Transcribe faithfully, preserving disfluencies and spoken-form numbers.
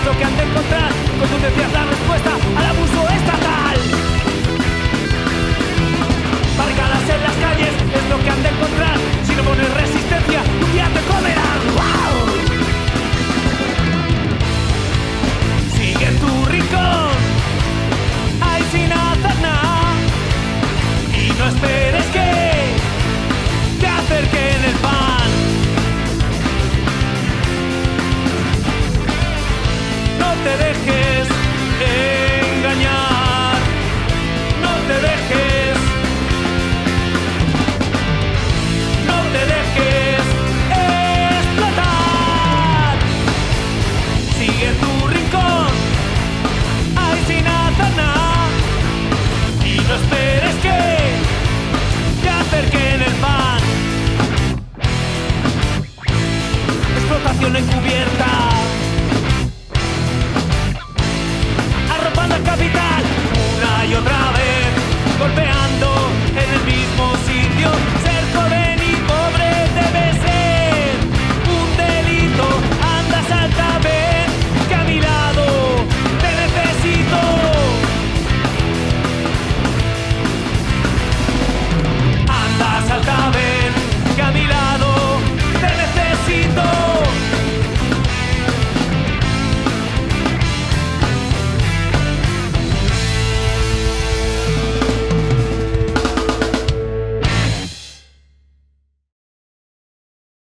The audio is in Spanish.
lo que han de encontrar cuando tú decías la respuesta al abuso estatal. Barricadas en las calles es lo que han de encontrar. Si no pones resistencia, un día te comerán. ¡Wow! Sigue tu rincón, ahí sin hacer nada, y no esperes que te acerquen el pan. No te dejes engañar, no te dejes, no te dejes explotar. Sigue tu rincón, ahí sin hacer nada, y no esperes que te acerquen el pan. Explotación encubierta.